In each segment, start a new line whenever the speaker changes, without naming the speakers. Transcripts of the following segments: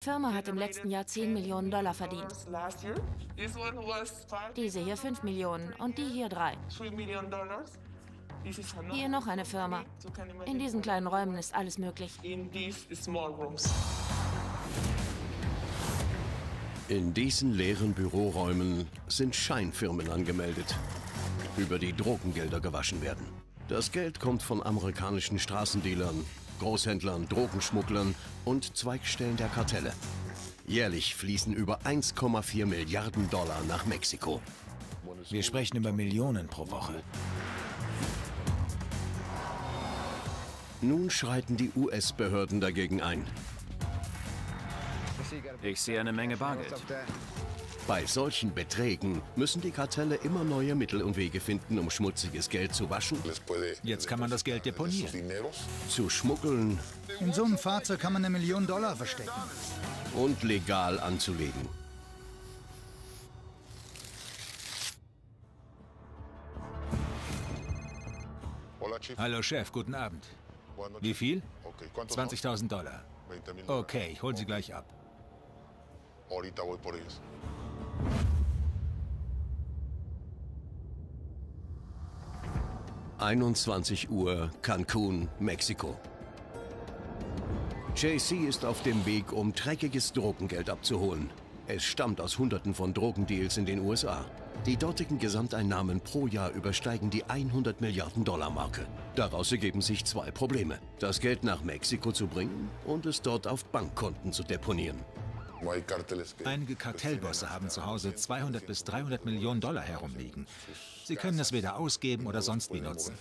Die Firma hat im letzten Jahr 10 Millionen Dollar verdient. Diese hier 5 Millionen und die hier 3. Hier noch eine Firma. In diesen kleinen Räumen ist alles möglich.
In diesen leeren Büroräumen sind Scheinfirmen angemeldet, über die Drogengelder gewaschen werden. Das Geld kommt von amerikanischen Straßendealern, Großhändlern, Drogenschmugglern und Zweigstellen der Kartelle. Jährlich fließen über 1,4 Milliarden Dollar nach Mexiko.
Wir sprechen über Millionen pro Woche.
Nun schreiten die US-Behörden dagegen ein.
Ich sehe eine Menge Bargeld.
Bei solchen Beträgen müssen die Kartelle immer neue Mittel und Wege finden, um schmutziges Geld zu waschen,
Jetzt kann man das Geld deponieren.
zu schmuggeln
In so einem Fahrzeug kann man $1 Million verstecken.
und legal anzulegen.
Hallo Chef, guten Abend. Wie viel? 20.000 Dollar. Okay, ich hol sie gleich ab.
21 Uhr, Cancun, Mexiko. JC ist auf dem Weg, um dreckiges Drogengeld abzuholen. Es stammt aus Hunderten von Drogendeals in den USA. Die dortigen Gesamteinnahmen pro Jahr übersteigen die 100 Milliarden Dollar Marke. Daraus ergeben sich zwei Probleme: Das Geld nach Mexiko zu bringen und es dort auf Bankkonten zu deponieren.
Einige Kartellbosse haben zu Hause 200 bis 300 Millionen Dollar herumliegen. Sie können es weder ausgeben oder sonst wie nutzen.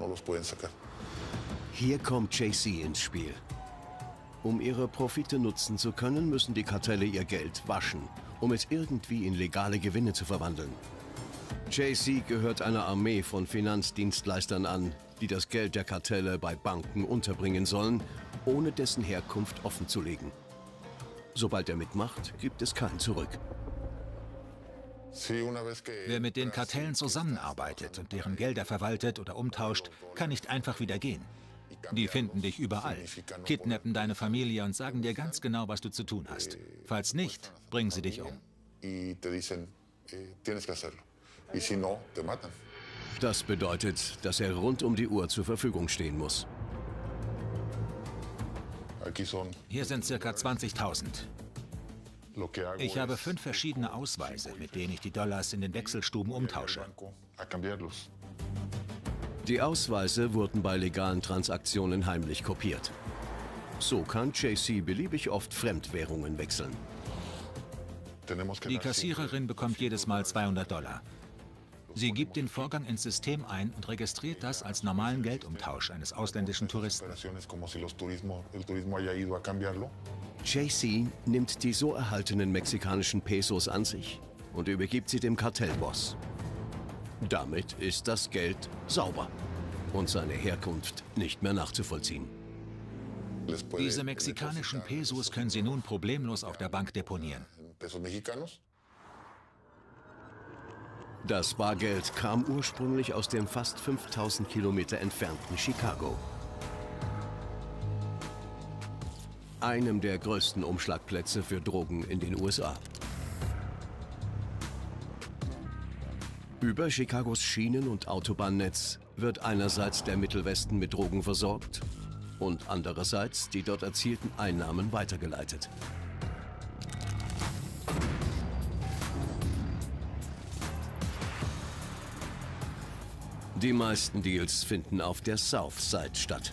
Hier kommt JC ins Spiel. Um ihre Profite nutzen zu können, müssen die Kartelle ihr Geld waschen, um es irgendwie in legale Gewinne zu verwandeln. JC gehört einer Armee von Finanzdienstleistern an, die das Geld der Kartelle bei Banken unterbringen sollen, ohne dessen Herkunft offenzulegen. Sobald er mitmacht, gibt es kein Zurück.
Wer mit den Kartellen zusammenarbeitet und deren Gelder verwaltet oder umtauscht, kann nicht einfach wieder gehen. Die finden dich überall, kidnappen deine Familie und sagen dir ganz genau, was du zu tun hast. Falls nicht, bringen sie dich um.
Das bedeutet, dass er rund um die Uhr zur Verfügung stehen muss.
Hier sind ca. 20.000. Ich habe 5 verschiedene Ausweise, mit denen ich die Dollars in den Wechselstuben umtausche.
Die Ausweise wurden bei legalen Transaktionen heimlich kopiert. So kann JC beliebig oft Fremdwährungen wechseln.
Die Kassiererin bekommt jedes Mal 200 Dollar. Sie gibt den Vorgang ins System ein und registriert das als normalen Geldumtausch eines ausländischen Touristen.
JC nimmt die so erhaltenen mexikanischen Pesos an sich und übergibt sie dem Kartellboss. Damit ist das Geld sauber und seine Herkunft nicht mehr nachzuvollziehen.
Diese mexikanischen Pesos können Sie nun problemlos auf der Bank deponieren.
Das Bargeld kam ursprünglich aus dem fast 5000 Kilometer entfernten Chicago. Einem der größten Umschlagplätze für Drogen in den USA. Über Chicagos Schienen- und Autobahnnetz wird einerseits der Mittelwesten mit Drogen versorgt und andererseits die dort erzielten Einnahmen weitergeleitet. Die meisten Deals finden auf der Southside statt.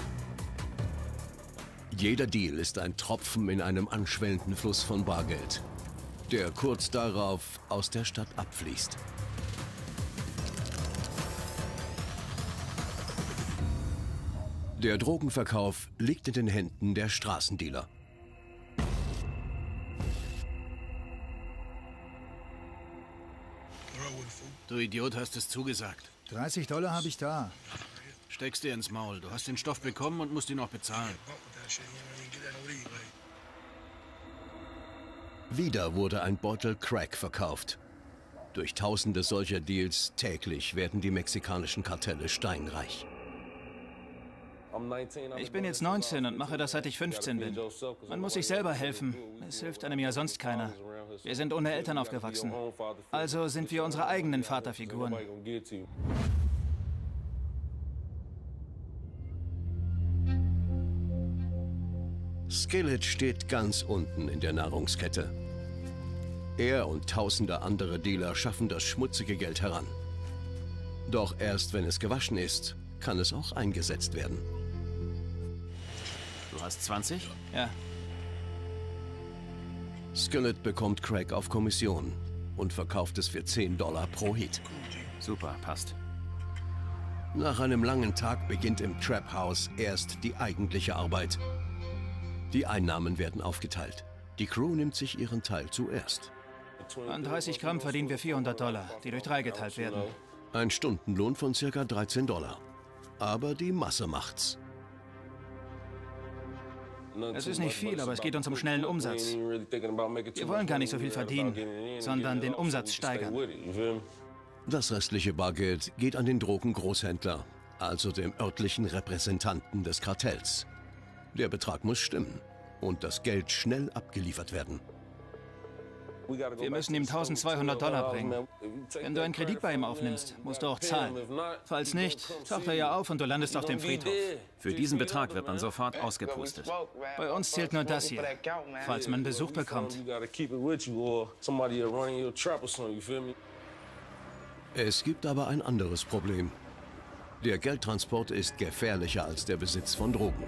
Jeder Deal ist ein Tropfen in einem anschwellenden Fluss von Bargeld, der kurz darauf aus der Stadt abfließt. Der Drogenverkauf liegt in den Händen der Straßendealer.
Du Idiot, hast es zugesagt.
30 Dollar habe ich da.
Steckst dir ins Maul. Du hast den Stoff bekommen und musst ihn noch bezahlen.
Wieder wurde ein Bottle Crack verkauft. Durch Tausende solcher Deals täglich werden die mexikanischen Kartelle steinreich.
Ich bin jetzt 19 und mache das, seit ich 15 bin. Man muss sich selber helfen. Es hilft einem ja sonst keiner. Wir sind ohne Eltern aufgewachsen. Also sind wir unsere eigenen Vaterfiguren.
Skillet steht ganz unten in der Nahrungskette. Er und tausende andere Dealer schaffen das schmutzige Geld heran. Doch erst wenn es gewaschen ist, kann es auch eingesetzt werden.
Du hast 20?
Ja.
Skillet bekommt Crack auf Kommission und verkauft es für $10 pro Hit.
Super, passt.
Nach einem langen Tag beginnt im Trap House erst die eigentliche Arbeit. Die Einnahmen werden aufgeteilt. Die Crew nimmt sich ihren Teil zuerst.
An 30 Gramm verdienen wir $400, die durch 3 geteilt werden.
Ein Stundenlohn von ca. $13. Aber die Masse macht's.
Es ist nicht viel, aber es geht uns um schnellen Umsatz. Wir wollen gar nicht so viel verdienen, sondern den Umsatz steigern.
Das restliche Bargeld geht an den Drogengroßhändler, also dem örtlichen Repräsentanten des Kartells. Der Betrag muss stimmen und das Geld schnell abgeliefert werden.
Wir müssen ihm $1200 bringen. Wenn du einen Kredit bei ihm aufnimmst, musst du auch zahlen. Falls nicht, taucht er ja auf und du landest auf dem Friedhof.
Für diesen Betrag wird man sofort ausgepustet.
Bei uns zählt nur das hier, falls man Besuch bekommt.
Es gibt aber ein anderes Problem. Der Geldtransport ist gefährlicher als der Besitz von Drogen.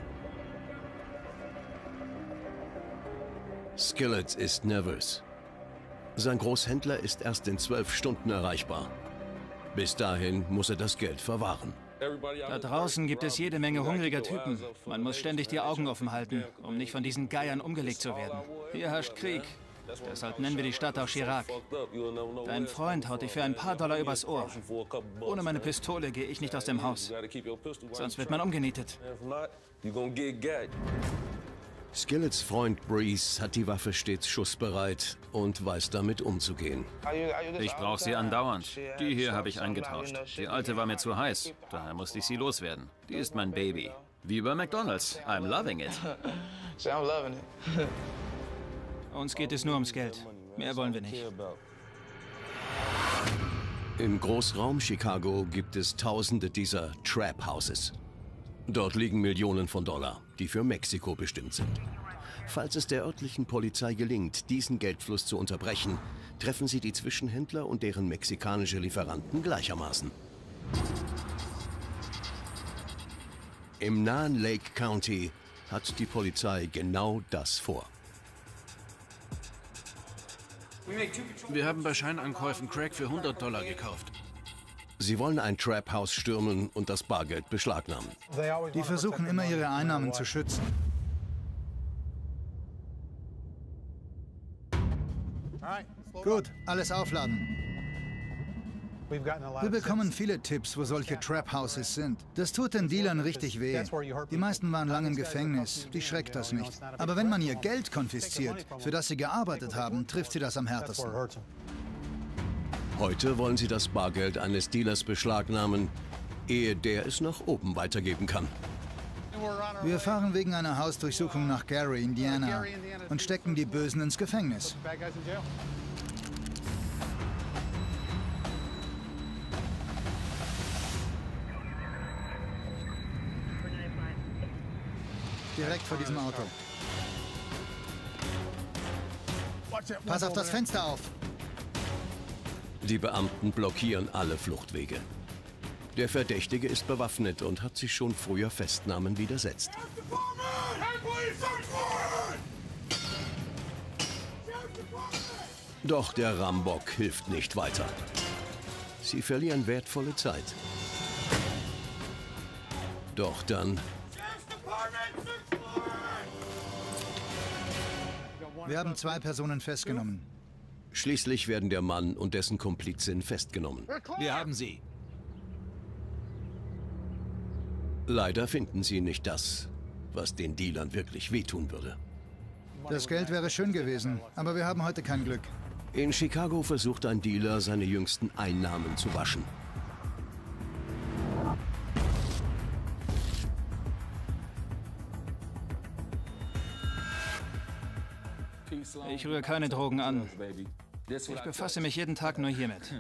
Skillet ist nervös. Sein Großhändler ist erst in 12 Stunden erreichbar. Bis dahin muss er das Geld verwahren.
Da draußen gibt es jede Menge hungriger Typen. Man muss ständig die Augen offen halten, um nicht von diesen Geiern umgelegt zu werden. Hier herrscht Krieg. Deshalb nennen wir die Stadt auch Chirac. Dein Freund haut dich für ein paar Dollar übers Ohr. Ohne meine Pistole gehe ich nicht aus dem Haus. Sonst wird man umgenietet.
Skillets Freund Breeze hat die Waffe stets schussbereit und weiß damit umzugehen.
Ich brauche sie andauernd. Die hier habe ich eingetauscht. Die alte war mir zu heiß, daher musste ich sie loswerden. Die ist mein Baby. Wie bei McDonald's. I'm loving it.
Uns geht es nur ums Geld. Mehr wollen wir nicht.
Im Großraum Chicago gibt es tausende dieser Trap Houses. Dort liegen Millionen von Dollar, die für Mexiko bestimmt sind. Falls es der örtlichen Polizei gelingt, diesen Geldfluss zu unterbrechen, treffen sie die Zwischenhändler und deren mexikanische Lieferanten gleichermaßen. Im nahen Lake County hat die Polizei genau das vor.
Wir haben bei Scheinankäufen Crack für $100 gekauft.
Sie wollen ein Trap-House stürmen und das Bargeld beschlagnahmen.
Die versuchen immer, ihre Einnahmen zu schützen. Gut, alles aufladen. Wir bekommen viele Tipps, wo solche Trap-Houses sind. Das tut den Dealern richtig weh. Die meisten waren lange im Gefängnis. Die schreckt das nicht. Aber wenn man ihr Geld konfisziert, für das sie gearbeitet haben, trifft sie das am härtesten.
Heute wollen sie das Bargeld eines Dealers beschlagnahmen, ehe der es nach oben weitergeben kann.
Wir fahren wegen einer Hausdurchsuchung nach Gary, Indiana und stecken die Bösen ins Gefängnis. Direkt vor diesem Auto. Pass auf das Fenster auf!
Die Beamten blockieren alle Fluchtwege. Der Verdächtige ist bewaffnet und hat sich schon früher Festnahmen widersetzt. Doch der Rambock hilft nicht weiter. Sie verlieren wertvolle Zeit. Doch dann...
Wir haben 2 Personen festgenommen.
Schließlich werden der Mann und dessen Komplizin festgenommen.
Wir haben sie.
Leider finden sie nicht das, was den Dealern wirklich wehtun würde.
Das Geld wäre schön gewesen, aber wir haben heute kein Glück.
In Chicago versucht ein Dealer, seine jüngsten Einnahmen zu waschen.
Ich rühre keine Drogen an. Ich befasse mich jeden Tag nur hiermit.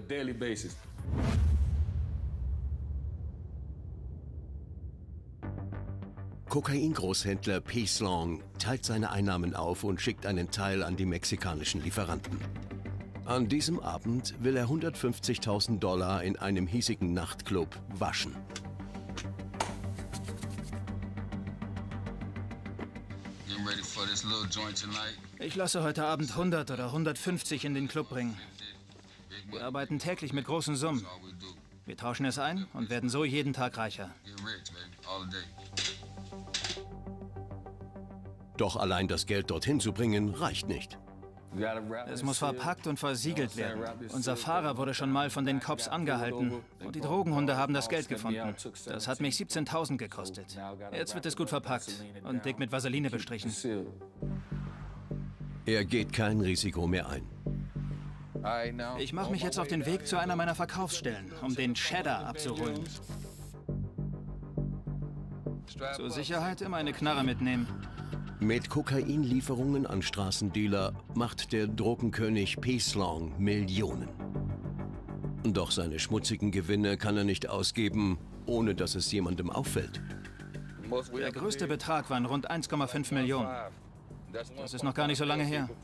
Kokain-Großhändler Peace Long teilt seine Einnahmen auf und schickt einen Teil an die mexikanischen Lieferanten. An diesem Abend will er $150.000 in einem hiesigen Nachtclub waschen.
Ich lasse heute Abend 100 oder 150 in den Club bringen. Wir arbeiten täglich mit großen Summen. Wir tauschen es ein und werden so jeden Tag reicher.
Doch allein das Geld dorthin zu bringen, reicht nicht.
Es muss verpackt und versiegelt werden. Unser Fahrer wurde schon mal von den Cops angehalten. Und die Drogenhunde haben das Geld gefunden. Das hat mich 17.000 gekostet. Jetzt wird es gut verpackt und dick mit Vaseline bestrichen.
Er geht kein Risiko mehr ein.
Ich mache mich jetzt auf den Weg zu einer meiner Verkaufsstellen, um den Cheddar abzuholen. Zur Sicherheit immer eine Knarre mitnehmen.
Mit Kokainlieferungen an Straßendealer macht der Drogenkönig Peace Long Millionen. Doch seine schmutzigen Gewinne kann er nicht ausgeben, ohne dass es jemandem auffällt.
Der größte Betrag waren rund 1,5 Millionen. Das ist noch gar nicht so lange her.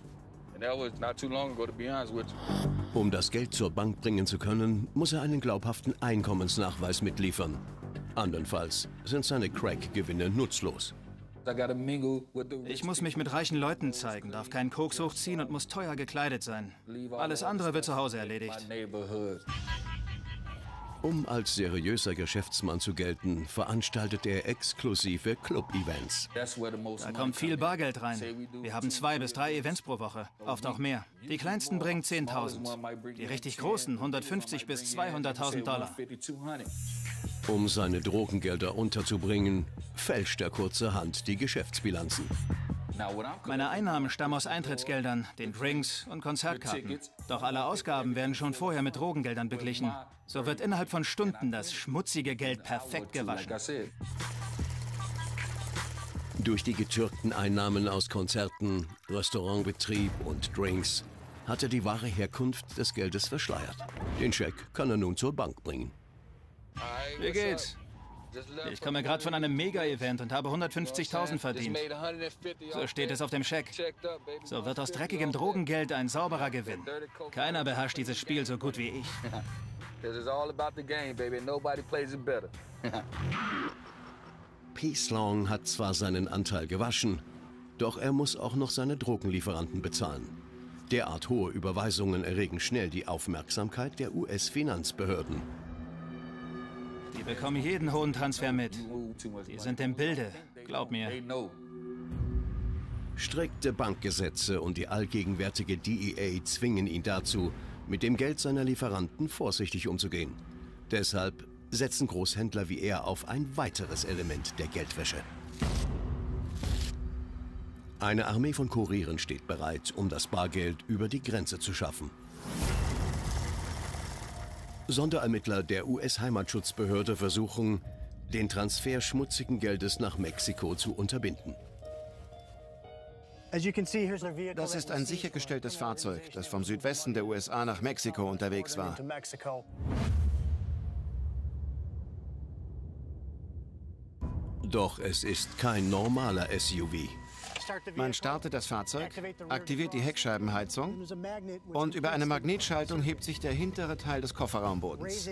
Um das Geld zur Bank bringen zu können, muss er einen glaubhaften Einkommensnachweis mitliefern. Andernfalls sind seine Crack-Gewinne nutzlos.
Ich muss mich mit reichen Leuten zeigen, darf keinen Koks hochziehen und muss teuer gekleidet sein. Alles andere wird zu Hause erledigt.
Um als seriöser Geschäftsmann zu gelten, veranstaltet er exklusive Club-Events.
Da kommt viel Bargeld rein. Wir haben 2 bis 3 Events pro Woche, oft auch mehr. Die kleinsten bringen 10.000. Die richtig großen 150 bis 200.000 $.
Um seine Drogengelder unterzubringen, fälscht er kurzerhand die Geschäftsbilanzen.
Meine Einnahmen stammen aus Eintrittsgeldern, den Drinks und Konzertkarten. Doch alle Ausgaben werden schon vorher mit Drogengeldern beglichen. So wird innerhalb von Stunden das schmutzige Geld perfekt gewaschen.
Durch die getürkten Einnahmen aus Konzerten, Restaurantbetrieb und Drinks hat er die wahre Herkunft des Geldes verschleiert. Den Scheck kann er nun zur Bank bringen.
Wie geht's? Ich komme gerade von einem Mega-Event und habe 150.000 verdient. So steht es auf dem Scheck. So wird aus dreckigem Drogengeld ein sauberer Gewinn. Keiner beherrscht dieses Spiel so gut wie ich.
Peace Long hat zwar seinen Anteil gewaschen, doch er muss auch noch seine Drogenlieferanten bezahlen. Derart hohe Überweisungen erregen schnell die Aufmerksamkeit der US-Finanzbehörden.
Die bekommen jeden hohen Transfer mit. Die sind im Bilde, glaub mir.
Strikte Bankgesetze und die allgegenwärtige DEA zwingen ihn dazu, mit dem Geld seiner Lieferanten vorsichtig umzugehen. Deshalb setzen Großhändler wie er auf ein weiteres Element der Geldwäsche. Eine Armee von Kurieren steht bereit, um das Bargeld über die Grenze zu schaffen. Sonderermittler der US-Heimatschutzbehörde versuchen, den Transfer schmutzigen Geldes nach Mexiko zu unterbinden.
Das ist ein sichergestelltes Fahrzeug, das vom Südwesten der USA nach Mexiko unterwegs war.
Doch es ist kein normaler SUV.
Man startet das Fahrzeug, aktiviert die Heckscheibenheizung und über eine Magnetschaltung hebt sich der hintere Teil des Kofferraumbodens.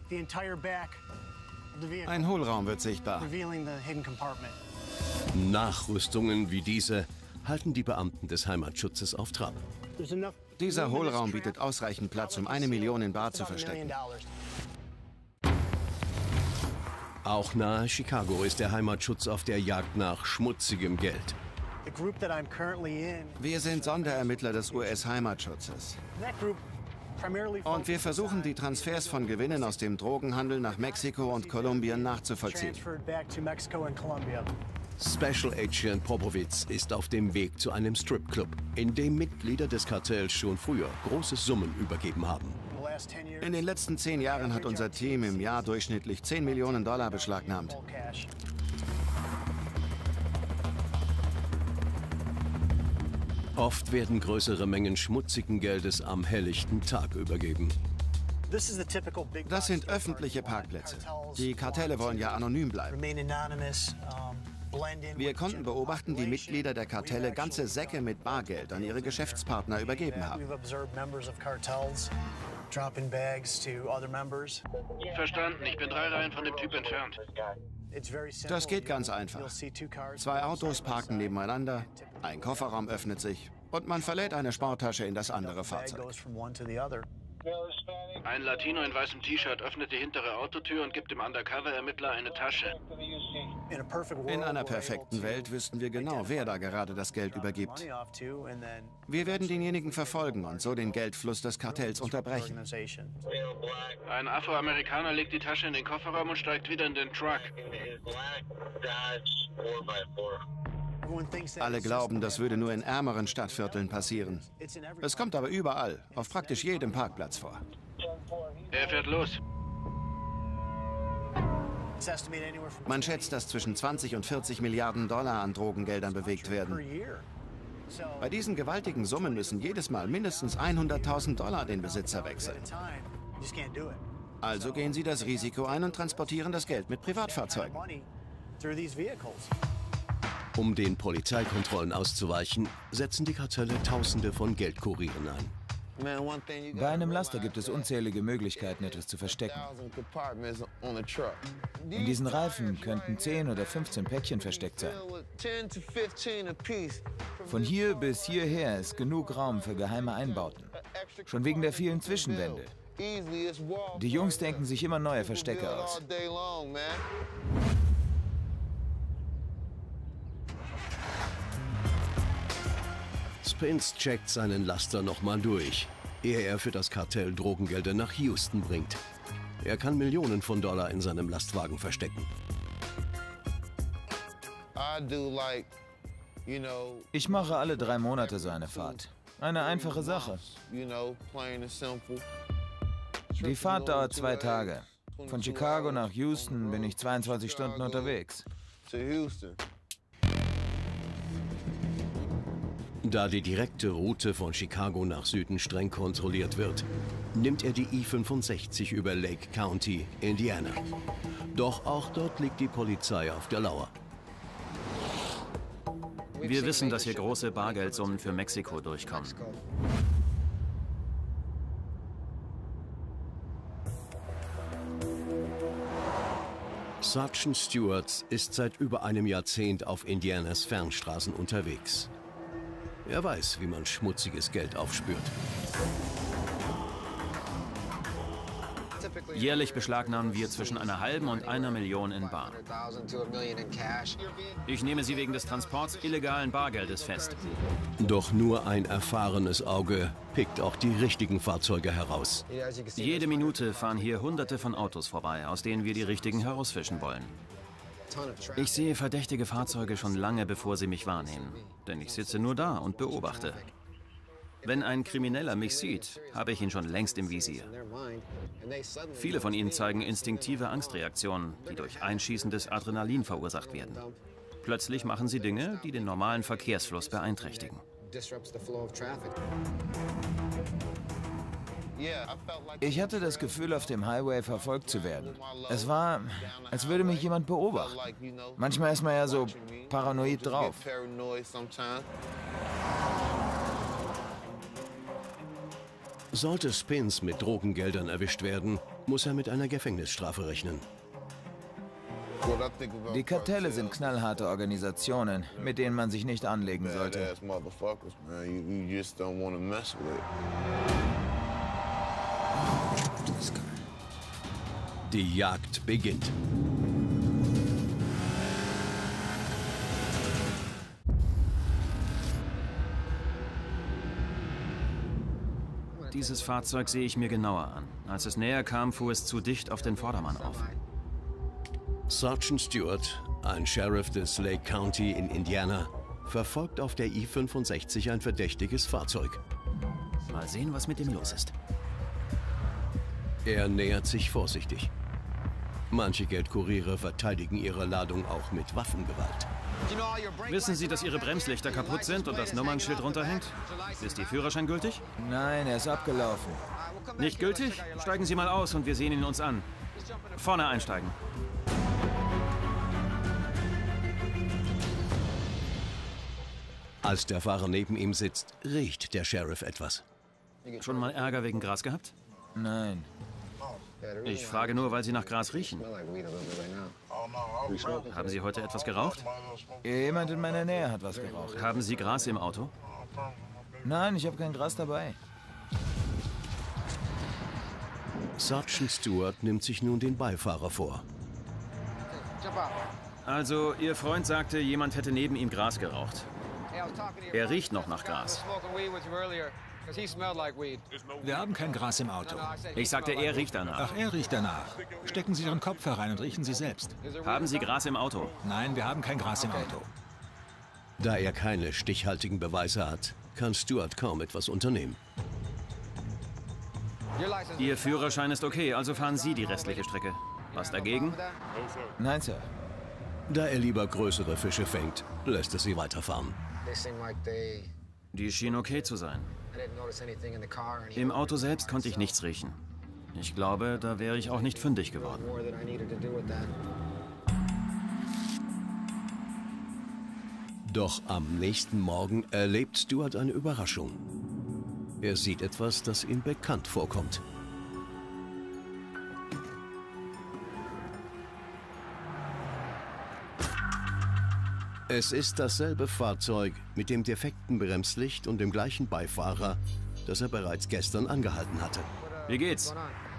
Ein Hohlraum wird sichtbar.
Nachrüstungen wie diese halten die Beamten des Heimatschutzes auf Trab.
Dieser Hohlraum bietet ausreichend Platz, um 1 Million in Bar zu verstecken.
Auch nahe Chicago ist der Heimatschutz auf der Jagd nach schmutzigem Geld.
Wir sind Sonderermittler des US-Heimatschutzes. Und wir versuchen, die Transfers von Gewinnen aus dem Drogenhandel nach Mexiko und Kolumbien nachzuvollziehen.
Special Agent Popovitz ist auf dem Weg zu einem Stripclub, in dem Mitglieder des Kartells schon früher große Summen übergeben haben.
In den letzten 10 Jahren hat unser Team im Jahr durchschnittlich 10 Millionen $ beschlagnahmt.
Oft werden größere Mengen schmutzigen Geldes am helllichten Tag übergeben.
Das sind öffentliche Parkplätze. Die Kartelle wollen ja anonym bleiben. Wir konnten beobachten, wie Mitglieder der Kartelle ganze Säcke mit Bargeld an ihre Geschäftspartner übergeben haben.
Verstanden, ich bin 3 Reihen von dem Typ entfernt.
Das geht ganz einfach. 2 Autos parken nebeneinander, ein Kofferraum öffnet sich und man verlädt eine Sporttasche in das andere Fahrzeug.
Ein Latino in weißem T-Shirt öffnet die hintere Autotür und gibt dem Undercover-Ermittler eine Tasche.
In einer perfekten Welt wüssten wir genau, wer da gerade das Geld übergibt. Wir werden denjenigen verfolgen und so den Geldfluss des Kartells unterbrechen.
Ein Afroamerikaner legt die Tasche in den Kofferraum und steigt wieder in den Truck.
Alle glauben, das würde nur in ärmeren Stadtvierteln passieren. Es kommt aber überall, auf praktisch jedem Parkplatz vor.
Er fährt los.
Man schätzt, dass zwischen 20 und 40 Milliarden Dollar an Drogengeldern bewegt werden. Bei diesen gewaltigen Summen müssen jedes Mal mindestens 100.000 Dollar den Besitzer wechseln. Also gehen sie das Risiko ein und transportieren das Geld mit Privatfahrzeugen.
Um den Polizeikontrollen auszuweichen, setzen die Kartelle Tausende von Geldkurieren ein.
Bei einem Laster gibt es unzählige Möglichkeiten, etwas zu verstecken. In diesen Reifen könnten 10 oder 15 Päckchen versteckt sein. Von hier bis hierher ist genug Raum für geheime Einbauten. Schon wegen der vielen Zwischenwände. Die Jungs denken sich immer neue Verstecke aus.
Spence checkt seinen Laster nochmal durch, ehe er für das Kartell Drogengelder nach Houston bringt. Er kann Millionen von Dollar in seinem Lastwagen verstecken.
Ich mache alle 3 Monate so eine Fahrt. Eine einfache Sache. Die Fahrt dauert 2 Tage. Von Chicago nach Houston bin ich 22 Stunden unterwegs.
Da die direkte Route von Chicago nach Süden streng kontrolliert wird, nimmt er die I-65 über Lake County, Indiana. Doch auch dort liegt die Polizei auf der Lauer.
Wir wissen, dass hier große Bargeldsummen für Mexiko durchkommen.
Sergeant Stewart ist seit über einem Jahrzehnt auf Indianas Fernstraßen unterwegs. Er weiß, wie man schmutziges Geld aufspürt.
Jährlich beschlagnahmen wir zwischen einer halben und 1 Million in Bar. Ich nehme sie wegen des Transports illegalen Bargeldes fest.
Doch nur ein erfahrenes Auge pickt auch die richtigen Fahrzeuge heraus.
Jede Minute fahren hier Hunderte von Autos vorbei, aus denen wir die richtigen herausfischen wollen. Ich sehe verdächtige Fahrzeuge schon lange, bevor sie mich wahrnehmen. Denn ich sitze nur da und beobachte. Wenn ein Krimineller mich sieht, habe ich ihn schon längst im Visier. Viele von ihnen zeigen instinktive Angstreaktionen, die durch einschießendes Adrenalin verursacht werden. Plötzlich machen sie Dinge, die den normalen Verkehrsfluss beeinträchtigen.
Ich hatte das Gefühl, auf dem Highway verfolgt zu werden. Es war, als würde mich jemand beobachten. Manchmal ist man ja so paranoid drauf.
Sollte Spence mit Drogengeldern erwischt werden, muss er mit einer Gefängnisstrafe rechnen.
Die Kartelle sind knallharte Organisationen, mit denen man sich nicht anlegen sollte.
Die Jagd beginnt.
Dieses Fahrzeug sehe ich mir genauer an. Als es näher kam, fuhr es zu dicht auf den Vordermann auf.
Sergeant Stewart, ein Sheriff des Lake County in Indiana, verfolgt auf der I-65 ein verdächtiges Fahrzeug.
Mal sehen, was mit ihm los ist.
Er nähert sich vorsichtig. Manche Geldkuriere verteidigen ihre Ladung auch mit Waffengewalt.
Wissen Sie, dass Ihre Bremslichter kaputt sind und das Nummernschild runterhängt? Ist Ihr Führerschein gültig?
Nein, er ist abgelaufen.
Nicht gültig? Steigen Sie mal aus und wir sehen ihn uns an. Vorne einsteigen.
Als der Fahrer neben ihm sitzt, riecht der Sheriff etwas.
Schon mal Ärger wegen Gras gehabt?
Nein.
Ich frage nur, weil Sie nach Gras riechen. Haben Sie heute etwas geraucht?
Jemand in meiner Nähe hat was geraucht.
Haben Sie Gras im Auto?
Nein, ich habe kein Gras dabei.
Sergeant Stewart nimmt sich nun den Beifahrer vor.
Also, Ihr Freund sagte, jemand hätte neben ihm Gras geraucht. Er riecht noch nach Gras.
Wir haben kein Gras im Auto.
Ich sagte, er riecht danach.
Ach, er riecht danach. Stecken Sie Ihren Kopf herein und riechen Sie selbst.
Haben Sie Gras im Auto?
Nein, wir haben kein Gras im Auto.
Da er keine stichhaltigen Beweise hat, kann Stewart kaum etwas unternehmen.
Ihr Führerschein ist okay, also fahren Sie die restliche Strecke. Was dagegen?
Nein, Sir.
Da er lieber größere Fische fängt, lässt er sie weiterfahren.
Die schien okay zu sein. Im Auto selbst konnte ich nichts riechen. Ich glaube, da wäre ich auch nicht fündig geworden.
Doch am nächsten Morgen erlebt Stewart eine Überraschung. Er sieht etwas, das ihm bekannt vorkommt. Es ist dasselbe Fahrzeug mit dem defekten Bremslicht und dem gleichen Beifahrer, das er bereits gestern angehalten hatte.
Wie geht's?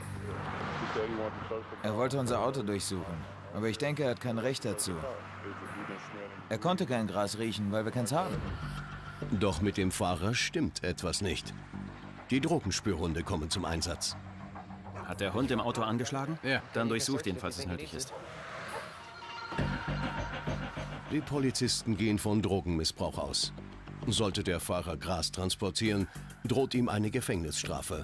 Er wollte unser Auto durchsuchen, aber ich denke, er hat kein Recht dazu. Er konnte kein Gras riechen, weil wir keins haben.
Doch mit dem Fahrer stimmt etwas nicht. Die Drogenspürhunde kommen zum Einsatz.
Hat der Hund im Auto angeschlagen?
Ja.
Dann durchsucht ihn, falls es nötig ist.
Die Polizisten gehen von Drogenmissbrauch aus. Sollte der Fahrer Gras transportieren, droht ihm eine Gefängnisstrafe.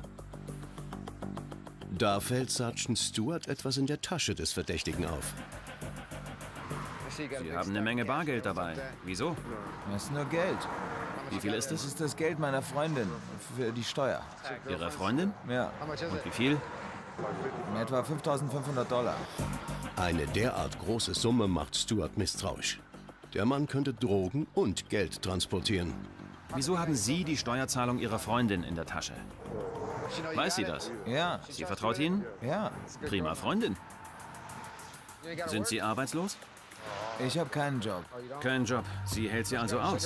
Da fällt Sergeant Stewart etwas in der Tasche des Verdächtigen auf.
Sie haben eine Menge Bargeld dabei. Wieso?
Das ist nur Geld.
Wie viel ist
Das
es?
ist das Geld meiner Freundin für die Steuer.
Ihrer Freundin?
Ja,
Und wie viel?
etwa $5.500.
Eine derart große Summe macht Stewart misstrauisch. Der Mann könnte Drogen und Geld transportieren.
Wieso haben Sie die Steuerzahlung Ihrer Freundin in der Tasche? Weiß sie das?
Ja,
Sie vertraut Ihnen?
ja.
Prima Freundin. Sind Sie arbeitslos?
Ich habe keinen Job.
Kein Job. Sie hält Sie also aus.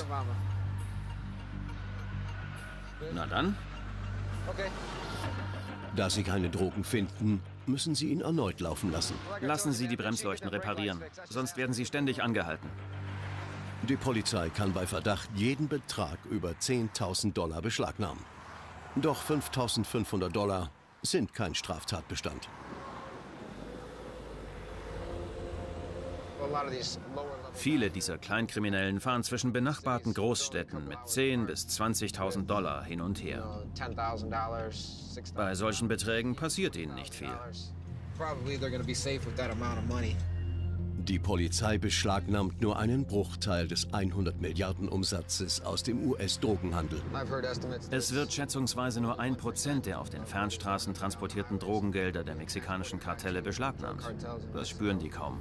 Na dann.
Da sie keine Drogen finden, müssen sie ihn erneut laufen lassen.
Lassen Sie die Bremsleuchten reparieren. Sonst werden Sie ständig angehalten.
Die Polizei kann bei Verdacht jeden Betrag über $10.000 beschlagnahmen. Doch $5.500 sind kein Straftatbestand.
Viele dieser Kleinkriminellen fahren zwischen benachbarten Großstädten mit $10.000 bis $20.000 hin und her. Bei solchen Beträgen passiert ihnen nicht viel.
Die Polizei beschlagnahmt nur einen Bruchteil des 100 Milliarden Umsatzes aus dem US-Drogenhandel.
Es wird schätzungsweise nur 1% der auf den Fernstraßen transportierten Drogengelder der mexikanischen Kartelle beschlagnahmt. Das spüren die kaum.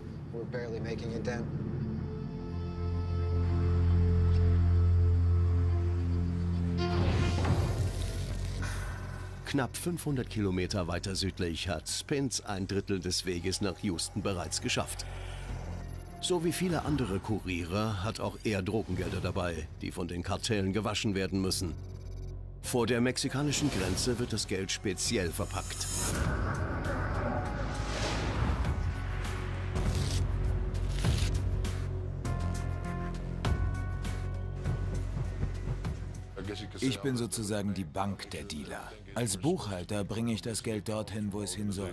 Knapp 500 Kilometer weiter südlich hat Spence ein Drittel des Weges nach Houston bereits geschafft. So wie viele andere Kuriere hat auch er Drogengelder dabei, die von den Kartellen gewaschen werden müssen. Vor der mexikanischen Grenze wird das Geld speziell verpackt.
Ich bin sozusagen die Bank der Dealer. Als Buchhalter bringe ich das Geld dorthin, wo es hin soll.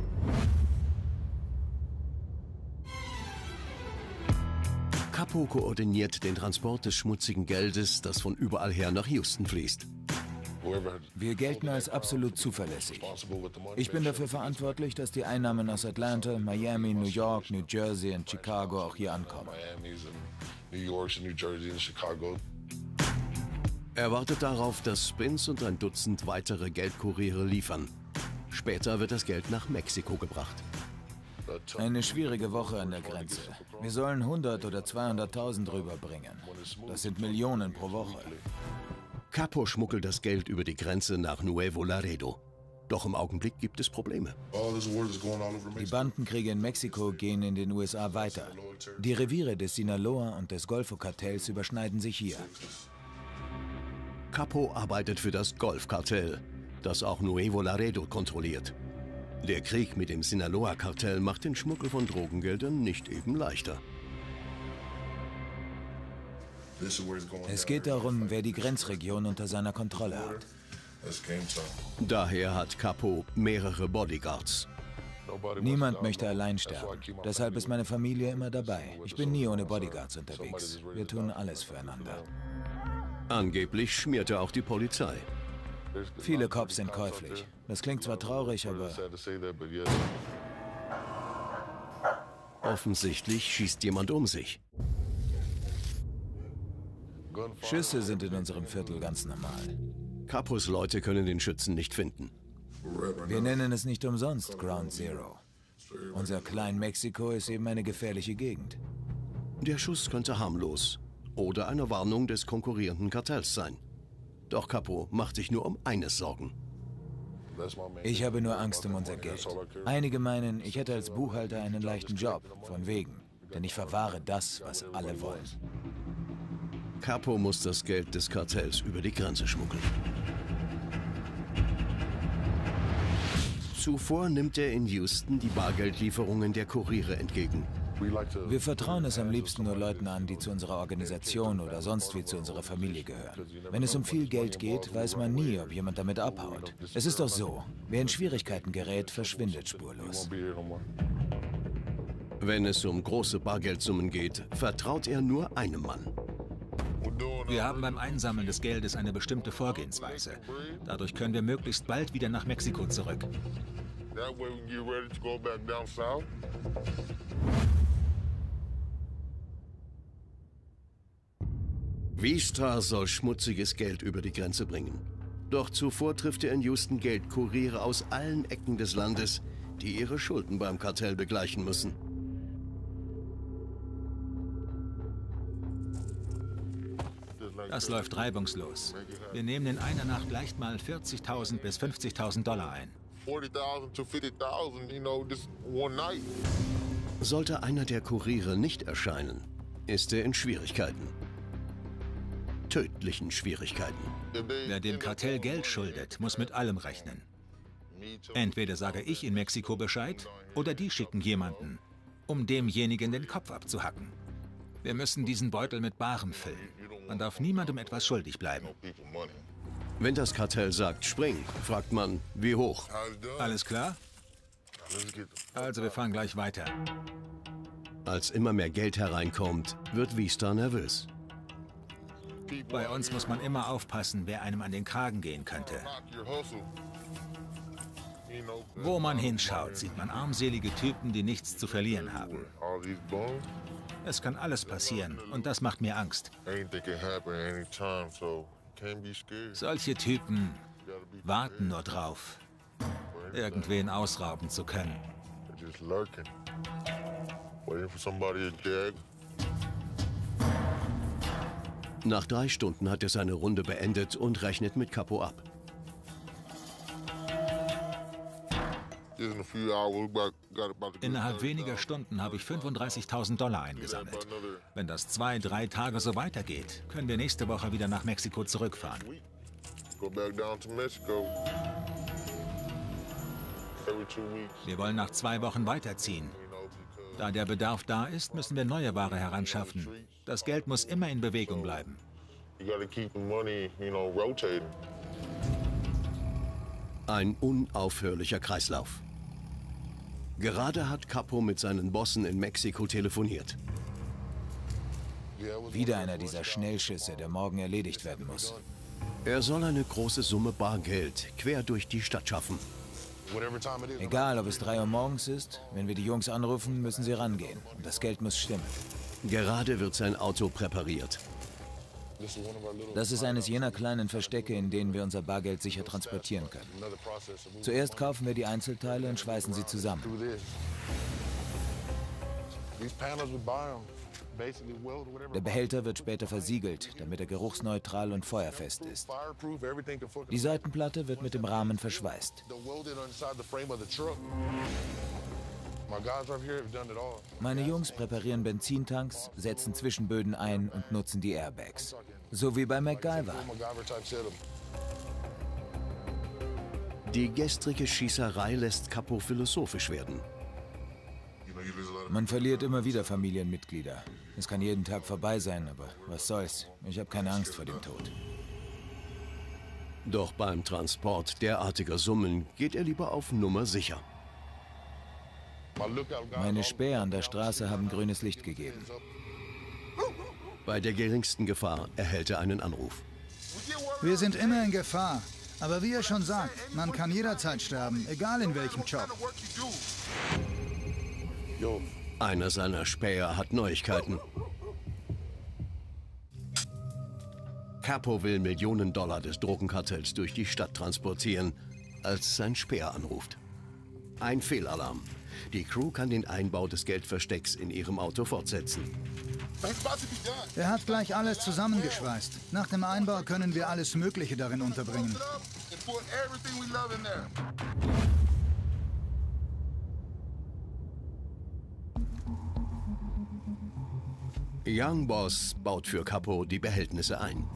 Capo koordiniert den Transport des schmutzigen Geldes, das von überall her nach Houston fließt.
Wir gelten als absolut zuverlässig. Ich bin dafür verantwortlich, dass die Einnahmen aus Atlanta, Miami, New York, New Jersey und Chicago auch hier ankommen.
Er wartet darauf, dass Spins und ein Dutzend weitere Geldkuriere liefern. Später wird das Geld nach Mexiko gebracht.
Eine schwierige Woche an der Grenze. Wir sollen 100 oder 200.000 rüberbringen. Das sind Millionen pro Woche.
Capo schmuggelt das Geld über die Grenze nach Nuevo Laredo. Doch im Augenblick gibt es Probleme.
Die Bandenkriege in Mexiko gehen in den USA weiter. Die Reviere des Sinaloa und des Golfo-Kartells überschneiden sich hier.
Capo arbeitet für das Golfkartell, das auch Nuevo Laredo kontrolliert. Der Krieg mit dem Sinaloa-Kartell macht den Schmuggel von Drogengeldern nicht eben leichter.
Es geht darum, wer die Grenzregion unter seiner Kontrolle hat.
Daher hat Capo mehrere Bodyguards.
Niemand möchte allein sterben. Deshalb ist meine Familie immer dabei. Ich bin nie ohne Bodyguards unterwegs. Wir tun alles füreinander.
Angeblich schmiert er auch die Polizei.
Viele Cops sind käuflich. Das klingt zwar traurig, aber...
Offensichtlich schießt jemand um sich.
Schüsse sind in unserem Viertel ganz normal.
Capos Leute können den Schützen nicht finden.
Wir nennen es nicht umsonst Ground Zero. Unser Klein Mexiko ist eben eine gefährliche Gegend.
Der Schuss könnte harmlos oder eine Warnung des konkurrierenden Kartells sein. Doch Capo macht sich nur um eines Sorgen.
Ich habe nur Angst um unser Geld. Einige meinen, ich hätte als Buchhalter einen leichten Job, von wegen. Denn ich verwahre das, was alle wollen.
Capo muss das Geld des Kartells über die Grenze schmuggeln. Zuvor nimmt er in Houston die Bargeldlieferungen der Kuriere entgegen.
Wir vertrauen es am liebsten nur Leuten an, die zu unserer Organisation oder sonst wie zu unserer Familie gehören. Wenn es um viel Geld geht, weiß man nie, ob jemand damit abhaut. Es ist doch so, wer in Schwierigkeiten gerät, verschwindet spurlos.
Wenn es um große Bargeldsummen geht, vertraut er nur einem Mann.
Wir haben beim Einsammeln des Geldes eine bestimmte Vorgehensweise. Dadurch können wir möglichst bald wieder nach Mexiko zurück.
Vistra soll schmutziges Geld über die Grenze bringen. Doch zuvor trifft er in Houston Geldkuriere aus allen Ecken des Landes, die ihre Schulden beim Kartell begleichen müssen.
Das läuft reibungslos. Wir nehmen in einer Nacht leicht mal 40.000 bis 50.000 Dollar ein.
Sollte einer der Kuriere nicht erscheinen, ist er in Schwierigkeiten. Tödlichen Schwierigkeiten.
Wer dem Kartell Geld schuldet, muss mit allem rechnen. Entweder sage ich in Mexiko Bescheid, oder die schicken jemanden, um demjenigen den Kopf abzuhacken. Wir müssen diesen Beutel mit Barem füllen. Man darf niemandem etwas schuldig bleiben.
Wenn das Kartell sagt, spring, fragt man, wie hoch?
Alles klar? Also wir fahren gleich weiter.
Als immer mehr Geld hereinkommt, wird Vistra nervös.
Bei uns muss man immer aufpassen, wer einem an den Kragen gehen könnte. Wo man hinschaut, sieht man armselige Typen, die nichts zu verlieren haben. Es kann alles passieren und das macht mir Angst. Solche Typen warten nur drauf, irgendwen ausrauben zu können.
Nach 3 Stunden hat er seine Runde beendet und rechnet mit Capo ab.
Innerhalb weniger Stunden habe ich 35.000 Dollar eingesammelt. Wenn das 2-3 Tage so weitergeht, können wir nächste Woche wieder nach Mexiko zurückfahren. Wir wollen nach 2 Wochen weiterziehen. Da der Bedarf da ist, müssen wir neue Ware heranschaffen. Das Geld muss immer in Bewegung bleiben.
Ein unaufhörlicher Kreislauf. Gerade hat Capo mit seinen Bossen in Mexiko telefoniert.
Wieder einer dieser Schnellschüsse, der morgen erledigt werden muss.
Er soll eine große Summe Bargeld quer durch die Stadt schaffen.
Egal, ob es 3 Uhr morgens ist, wenn wir die Jungs anrufen, müssen sie rangehen. Und das Geld muss stimmen.
Gerade wird sein Auto präpariert.
Das ist eines jener kleinen Verstecke, in denen wir unser Bargeld sicher transportieren können. Zuerst kaufen wir die Einzelteile und schweißen sie zusammen. Der Behälter wird später versiegelt, damit er geruchsneutral und feuerfest ist. Die Seitenplatte wird mit dem Rahmen verschweißt. Meine Jungs präparieren Benzintanks, setzen Zwischenböden ein und nutzen die Airbags. So wie bei MacGyver.
Die gestrige Schießerei lässt Capo philosophisch werden.
Man verliert immer wieder Familienmitglieder. Es kann jeden Tag vorbei sein, aber was soll's? Ich habe keine Angst vor dem Tod.
Doch beim Transport derartiger Summen geht er lieber auf Nummer sicher.
Meine Späher an der Straße haben grünes Licht gegeben.
Bei der geringsten Gefahr erhält er einen Anruf.
Wir sind immer in Gefahr. Aber wie er schon sagt, man kann jederzeit sterben, egal in welchem Job.
Einer seiner Späher hat Neuigkeiten. Capo will Millionen Dollar des Drogenkartells durch die Stadt transportieren, als sein Späher anruft. Ein Fehlalarm. Die Crew kann den Einbau des Geldverstecks in ihrem Auto fortsetzen.
Er hat gleich alles zusammengeschweißt. Nach dem Einbau können wir alles Mögliche darin unterbringen.
Young Boss baut für Capo die Behältnisse ein.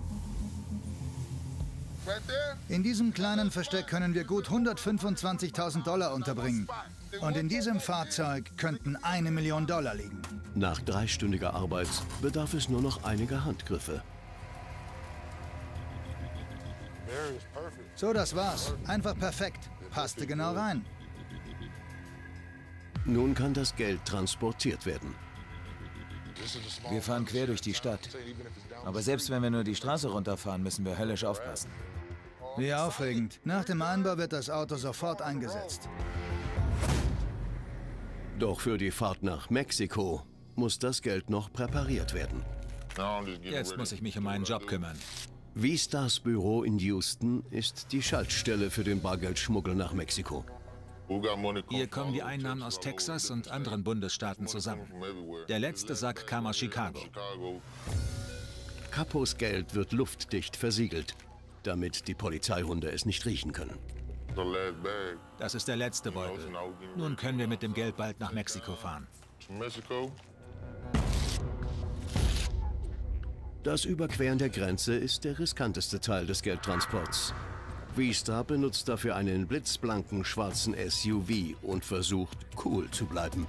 In diesem kleinen Versteck können wir gut 125.000 Dollar unterbringen. Und in diesem Fahrzeug könnten $1 Million liegen.
Nach 3-stündiger Arbeit bedarf es nur noch einiger Handgriffe.
So, das war's. Einfach perfekt. Passte genau rein.
Nun kann das Geld transportiert werden.
Wir fahren quer durch die Stadt. Aber selbst wenn wir nur die Straße runterfahren, müssen wir höllisch aufpassen.
Wie aufregend. Nach dem Einbau wird das Auto sofort eingesetzt.
Doch für die Fahrt nach Mexiko muss das Geld noch präpariert werden.
Jetzt muss ich mich um meinen Job kümmern.
V-Stars Büro in Houston ist die Schaltstelle für den Bargeldschmuggel nach Mexiko.
Hier kommen die Einnahmen aus Texas und anderen Bundesstaaten zusammen. Der letzte Sack kam aus Chicago.
Capos Geld wird luftdicht versiegelt, damit die Polizeihunde es nicht riechen können.
Das ist der letzte Beutel. Nun können wir mit dem Geld bald nach Mexiko fahren.
Das Überqueren der Grenze ist der riskanteste Teil des Geldtransports. V-Star benutzt dafür einen blitzblanken schwarzen SUV und versucht, cool zu bleiben.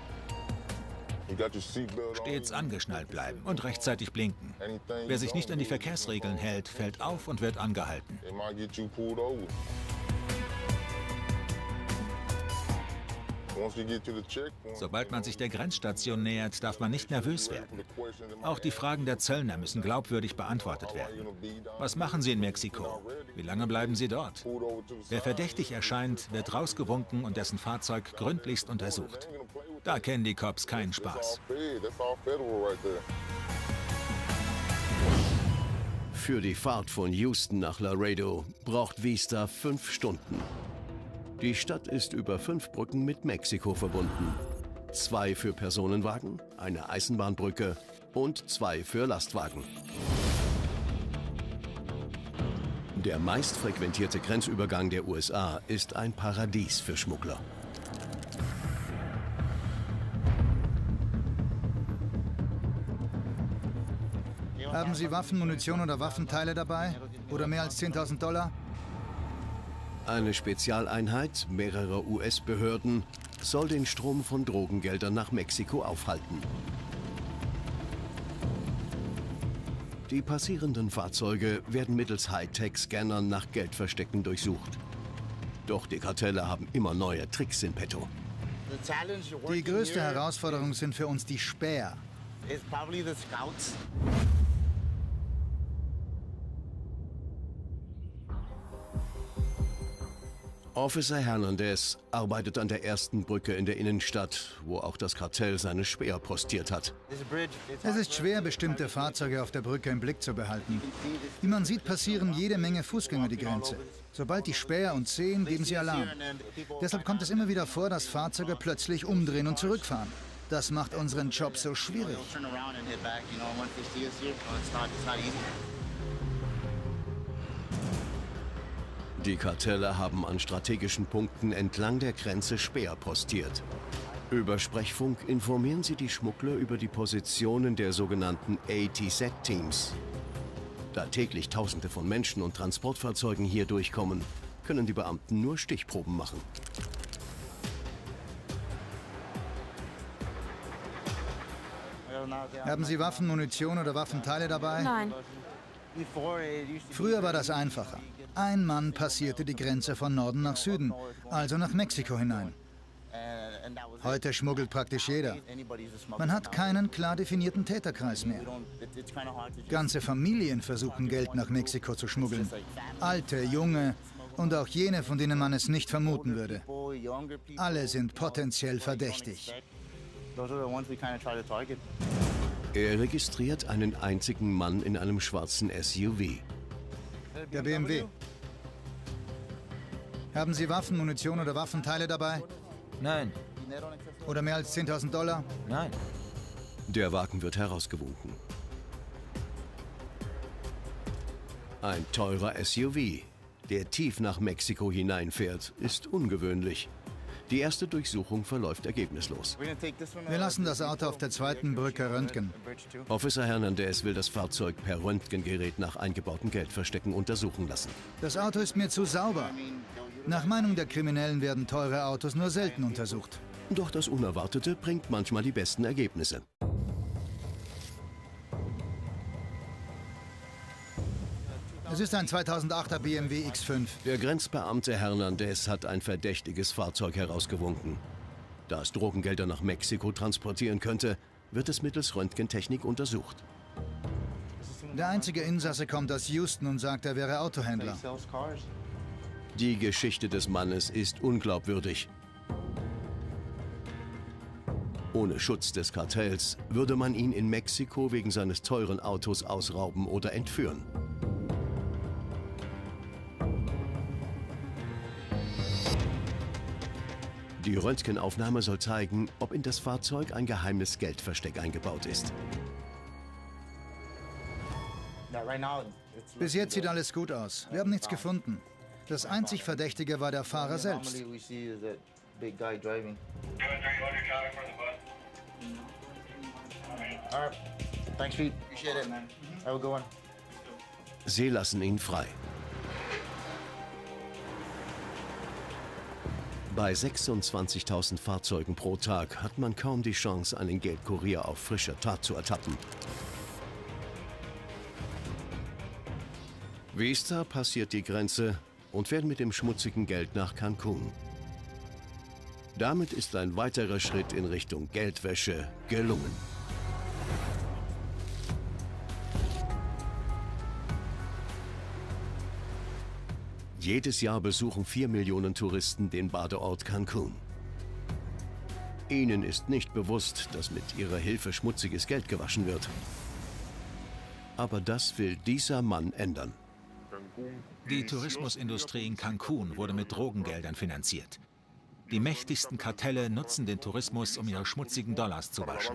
Stets angeschnallt bleiben und rechtzeitig blinken. Wer sich nicht an die Verkehrsregeln hält, fällt auf und wird angehalten. Sobald man sich der Grenzstation nähert, darf man nicht nervös werden. Auch die Fragen der Zöllner müssen glaubwürdig beantwortet werden. Was machen Sie in Mexiko? Wie lange bleiben Sie dort? Wer verdächtig erscheint, wird rausgewunken und dessen Fahrzeug gründlichst untersucht. Da kennen die Cops keinen Spaß.
Für die Fahrt von Houston nach Laredo braucht V-Star 5 Stunden. Die Stadt ist über 5 Brücken mit Mexiko verbunden. 2 für Personenwagen, eine Eisenbahnbrücke und 2 für Lastwagen. Der meistfrequentierte Grenzübergang der USA ist ein Paradies für Schmuggler.
Haben Sie Waffen, Munition oder Waffenteile dabei? Oder mehr als 10.000 Dollar?
Eine Spezialeinheit mehrerer US-Behörden soll den Strom von Drogengeldern nach Mexiko aufhalten. Die passierenden Fahrzeuge werden mittels Hightech-Scannern nach Geldverstecken durchsucht. Doch die Kartelle haben immer neue Tricks in petto.
Die größte Herausforderung sind für uns die Späher.
Officer Hernandez arbeitet an der ersten Brücke in der Innenstadt, wo auch das Kartell seine Späher postiert hat.
Es ist schwer, bestimmte Fahrzeuge auf der Brücke im Blick zu behalten. Wie man sieht, passieren jede Menge Fußgänger die Grenze. Sobald die Späher uns sehen, geben sie Alarm. Deshalb kommt es immer wieder vor, dass Fahrzeuge plötzlich umdrehen und zurückfahren. Das macht unseren Job so schwierig.
Die Kartelle haben an strategischen Punkten entlang der Grenze Späher postiert. Über Sprechfunk informieren sie die Schmuggler über die Positionen der sogenannten ATZ-Teams. Da täglich Tausende von Menschen und Transportfahrzeugen hier durchkommen, können die Beamten nur Stichproben machen.
Haben Sie Waffen, Munition oder Waffenteile dabei?
Nein.
Früher war das einfacher. Ein Mann passierte die Grenze von Norden nach Süden, also nach Mexiko hinein. Heute schmuggelt praktisch jeder. Man hat keinen klar definierten Täterkreis mehr. Ganze Familien versuchen Geld nach Mexiko zu schmuggeln. Alte, junge und auch jene, von denen man es nicht vermuten würde. Alle sind potenziell verdächtig.
Er registriert einen einzigen Mann in einem schwarzen SUV.
Der BMW. Haben Sie Waffen, Munition oder Waffenteile dabei?
Nein.
Oder mehr als $10.000?
Nein.
Der Wagen wird herausgewunken. Ein teurer SUV, der tief nach Mexiko hineinfährt, ist ungewöhnlich. Die erste Durchsuchung verläuft ergebnislos.
Wir lassen das Auto auf der zweiten Brücke röntgen.
Officer Hernandez will das Fahrzeug per Röntgengerät nach eingebauten Geldverstecken untersuchen lassen.
Das Auto ist mir zu sauber. Nach Meinung der Kriminellen werden teure Autos nur selten untersucht.
Doch das Unerwartete bringt manchmal die besten Ergebnisse.
Es ist ein 2008er BMW X5.
Der Grenzbeamte Hernandez hat ein verdächtiges Fahrzeug herausgewunken. Da es Drogengelder nach Mexiko transportieren könnte, wird es mittels Röntgentechnik untersucht.
Der einzige Insasse kommt aus Houston und sagt, er wäre Autohändler.
Die Geschichte des Mannes ist unglaubwürdig. Ohne Schutz des Kartells würde man ihn in Mexiko wegen seines teuren Autos ausrauben oder entführen. Die Röntgenaufnahme soll zeigen, ob in das Fahrzeug ein geheimes Geldversteck eingebaut ist.
Bis jetzt sieht alles gut aus. Wir haben nichts gefunden. Das einzig Verdächtige war der Fahrer selbst.
Sie lassen ihn frei. Bei 26.000 Fahrzeugen pro Tag hat man kaum die Chance, einen Geldkurier auf frischer Tat zu ertappen. Vista passiert die Grenze und fährt mit dem schmutzigen Geld nach Cancun. Damit ist ein weiterer Schritt in Richtung Geldwäsche gelungen. Jedes Jahr besuchen 4 Millionen Touristen den Badeort Cancun. Ihnen ist nicht bewusst, dass mit ihrer Hilfe schmutziges Geld gewaschen wird. Aber das will dieser Mann ändern.
Die Tourismusindustrie in Cancun wurde mit Drogengeldern finanziert. Die mächtigsten Kartelle nutzen den Tourismus, um ihre schmutzigen Dollars zu waschen.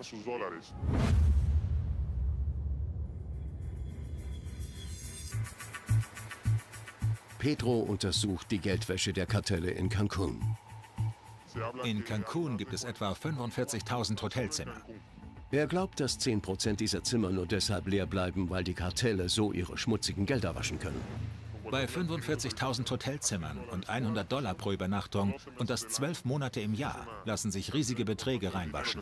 Pedro untersucht die Geldwäsche der Kartelle in Cancun.
In Cancun gibt es etwa 45.000 Hotelzimmer.
Er glaubt, dass 10% dieser Zimmer nur deshalb leer bleiben, weil die Kartelle so ihre schmutzigen Gelder waschen können.
Bei 45.000 Hotelzimmern und $100 pro Übernachtung und das 12 Monate im Jahr lassen sich riesige Beträge reinwaschen.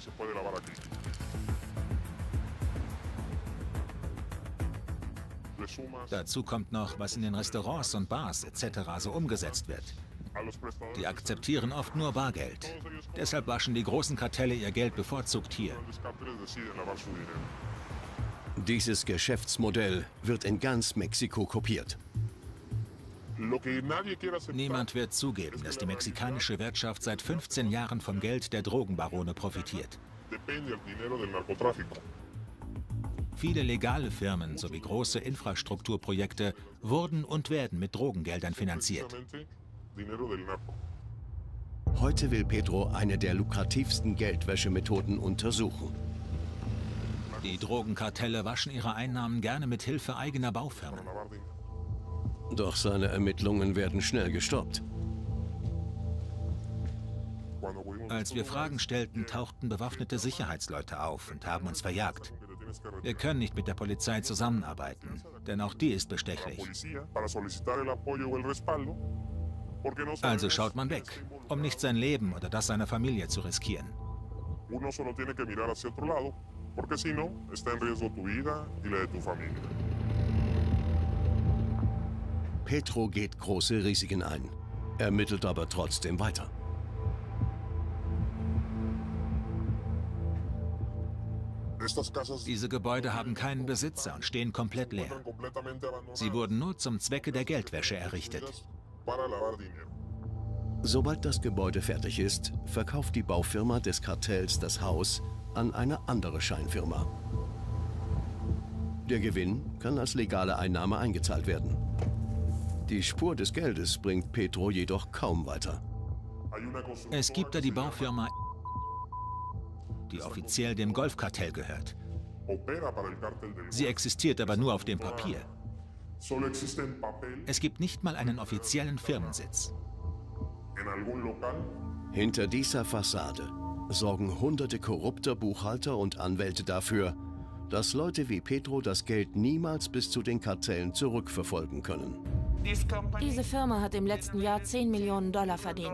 Dazu kommt noch, was in den Restaurants und Bars etc. so umgesetzt wird. Die akzeptieren oft nur Bargeld. Deshalb waschen die großen Kartelle ihr Geld bevorzugt hier.
Dieses Geschäftsmodell wird in ganz Mexiko kopiert.
Niemand wird zugeben, dass die mexikanische Wirtschaft seit 15 Jahren vom Geld der Drogenbarone profitiert. Viele legale Firmen sowie große Infrastrukturprojekte wurden und werden mit Drogengeldern finanziert.
Heute will Pedro eine der lukrativsten Geldwäschemethoden untersuchen.
Die Drogenkartelle waschen ihre Einnahmen gerne mit Hilfe eigener Baufirmen.
Doch seine Ermittlungen werden schnell gestoppt.
Als wir Fragen stellten, tauchten bewaffnete Sicherheitsleute auf und haben uns verjagt. Wir können nicht mit der Polizei zusammenarbeiten, denn auch die ist bestechlich. Also schaut man weg, um nicht sein Leben oder das seiner Familie zu riskieren.
Pedro geht große Risiken ein, ermittelt aber trotzdem weiter.
Diese Gebäude haben keinen Besitzer und stehen komplett leer. Sie wurden nur zum Zwecke der Geldwäsche errichtet.
Sobald das Gebäude fertig ist, verkauft die Baufirma des Kartells das Haus an eine andere Scheinfirma. Der Gewinn kann als legale Einnahme eingezahlt werden. Die Spur des Geldes bringt Pedro jedoch kaum weiter.
Es gibt da die Baufirma, die offiziell dem Golfkartell gehört. Sie existiert aber nur auf dem Papier. Es gibt nicht mal einen offiziellen Firmensitz.
Hinter dieser Fassade sorgen hunderte korrupter Buchhalter und Anwälte dafür, dass Leute wie Pedro das Geld niemals bis zu den Kartellen zurückverfolgen können.
Diese Firma hat im letzten Jahr 10 Millionen Dollar verdient.